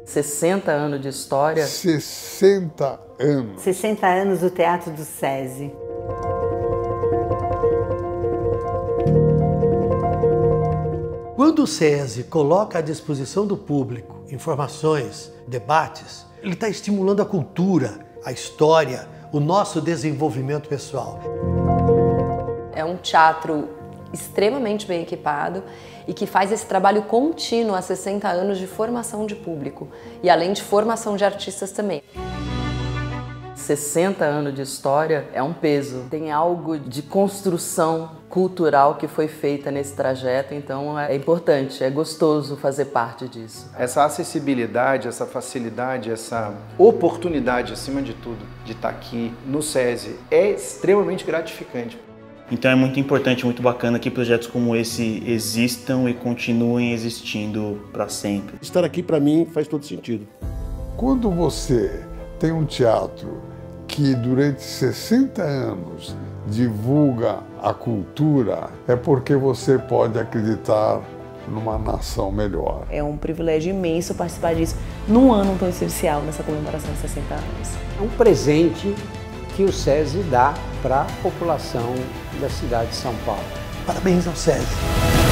60 anos de história. 60 anos. 60 anos do Teatro do SESI. Quando o SESI coloca à disposição do público informações, debates, ele está estimulando a cultura, a história, o nosso desenvolvimento pessoal. É um teatro extremamente bem equipado e que faz esse trabalho contínuo há 60 anos de formação de público e além de formação de artistas também. 60 anos de história é um peso. Tem algo de construção cultural que foi feita nesse trajeto, então é importante, é gostoso fazer parte disso. Essa acessibilidade, essa facilidade, essa oportunidade, acima de tudo, de estar aqui no SESI é extremamente gratificante. Então é muito importante, muito bacana que projetos como esse existam e continuem existindo para sempre. Estar aqui para mim faz todo sentido. Quando você tem um teatro que durante 60 anos divulga a cultura, é porque você pode acreditar numa nação melhor. É um privilégio imenso participar disso num ano tão especial, nessa comemoração de 60 anos. É um presente que o SESI dá para a população da cidade de São Paulo. Parabéns ao SESI.